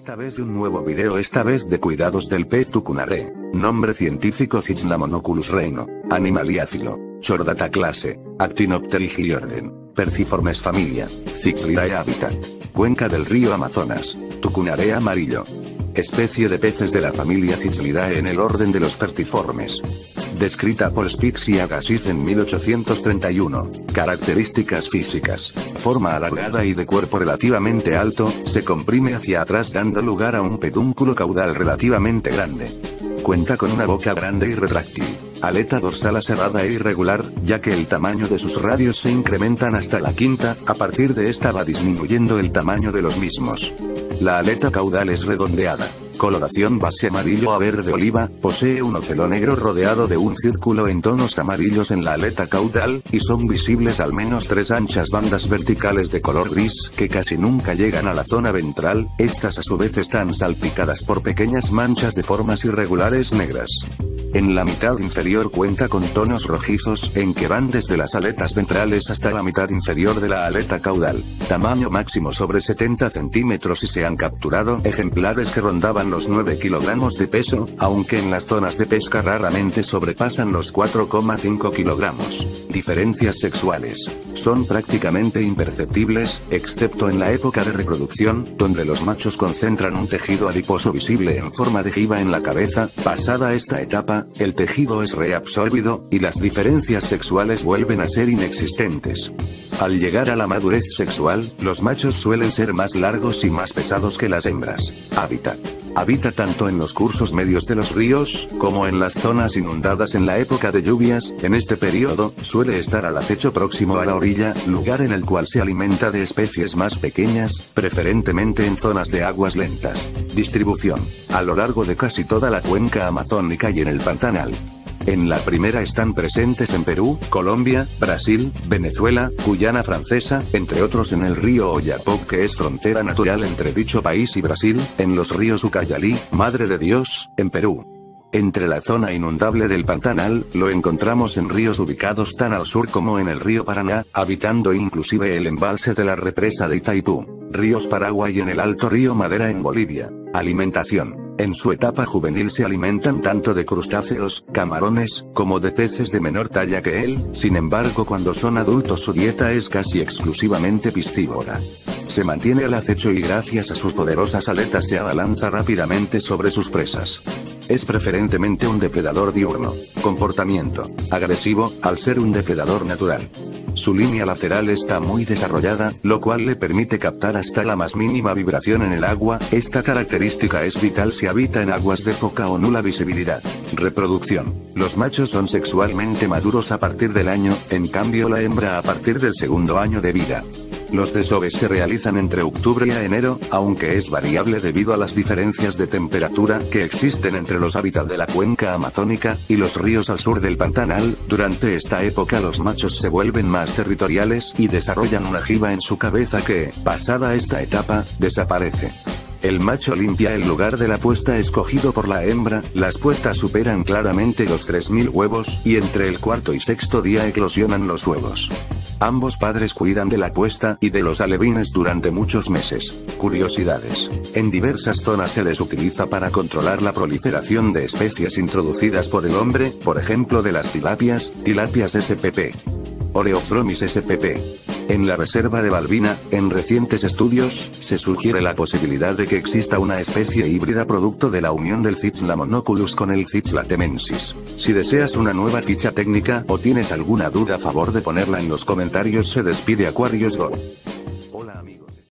Esta vez un nuevo video, esta vez de cuidados del pez tucunaré. Nombre científico: Cyclamonoculus reino. Animaliáfilo. Chordata clase. Actinopterygii orden. Perciformes familia. Cyxlidae hábitat. Cuenca del río Amazonas. Tucunaré amarillo. Especie de peces de la familia Cyxlidae en el orden de los perciformes. Descrita por Spix y Agassiz en 1831. Características físicas. Forma alargada y de cuerpo relativamente alto, se comprime hacia atrás dando lugar a un pedúnculo caudal relativamente grande. Cuenta con una boca grande y retráctil. Aleta dorsal aserrada e irregular, ya que el tamaño de sus radios se incrementan hasta la quinta, a partir de esta va disminuyendo el tamaño de los mismos. La aleta caudal es redondeada. Coloración base amarillo a verde oliva, posee un ocelo negro rodeado de un círculo en tonos amarillos en la aleta caudal, y son visibles al menos 3 anchas bandas verticales de color gris, que casi nunca llegan a la zona ventral. Estas a su vez están salpicadas por pequeñas manchas de formas irregulares negras. En la mitad inferior cuenta con tonos rojizos, en que van desde las aletas ventrales hasta la mitad inferior de la aleta caudal. Tamaño máximo sobre 70 centímetros y se han capturado ejemplares que rondaban los 9 kilogramos de peso, aunque en las zonas de pesca raramente sobrepasan los 4,5 kilogramos. Diferencias sexuales. Son prácticamente imperceptibles, excepto en la época de reproducción, donde los machos concentran un tejido adiposo visible en forma de jiba en la cabeza. Pasada esta etapa, el tejido es reabsorbido, y las diferencias sexuales vuelven a ser inexistentes. Al llegar a la madurez sexual, los machos suelen ser más largos y más pesados que las hembras. Hábitat. Habita tanto en los cursos medios de los ríos, como en las zonas inundadas en la época de lluvias. En este periodo, suele estar al acecho próximo a la orilla, lugar en el cual se alimenta de especies más pequeñas, preferentemente en zonas de aguas lentas. Distribución. A lo largo de casi toda la cuenca amazónica y en el Pantanal. En la primera están presentes en Perú, Colombia, Brasil, Venezuela, Guyana Francesa, entre otros en el río Oyapock, que es frontera natural entre dicho país y Brasil, en los ríos Ucayali, Madre de Dios, en Perú. Entre la zona inundable del Pantanal, lo encontramos en ríos ubicados tan al sur como en el río Paraná, habitando inclusive el embalse de la represa de Itaipú. Ríos Paraguay y en el Alto Río Madera en Bolivia. Alimentación. En su etapa juvenil se alimentan tanto de crustáceos, camarones, como de peces de menor talla que él. Sin embargo, cuando son adultos su dieta es casi exclusivamente piscívora. Se mantiene al acecho y gracias a sus poderosas aletas se abalanza rápidamente sobre sus presas. Es preferentemente un depredador diurno. Comportamiento. Agresivo, al ser un depredador natural. Su línea lateral está muy desarrollada, lo cual le permite captar hasta la más mínima vibración en el agua. Esta característica es vital si habita en aguas de poca o nula visibilidad. Reproducción. Los machos son sexualmente maduros a partir del año, en cambio la hembra a partir del segundo año de vida. Los desoves se realizan entre octubre y enero, aunque es variable debido a las diferencias de temperatura que existen entre los hábitats de la cuenca amazónica y los ríos al sur del Pantanal. Durante esta época los machos se vuelven más territoriales y desarrollan una jiba en su cabeza que, pasada esta etapa, desaparece. El macho limpia el lugar de la puesta escogido por la hembra. Las puestas superan claramente los 3000 huevos, y entre el cuarto y sexto día eclosionan los huevos. Ambos padres cuidan de la puesta y de los alevines durante muchos meses. Curiosidades. En diversas zonas se les utiliza para controlar la proliferación de especies introducidas por el hombre, por ejemplo de las tilapias spp. Oreochromis spp. En la reserva de Balbina, en recientes estudios, se sugiere la posibilidad de que exista una especie híbrida producto de la unión del Cyclamonoculus con el Cyclatemensis. Si deseas una nueva ficha técnica o tienes alguna duda a favor de ponerla en los comentarios. Se despide Aquarius Go.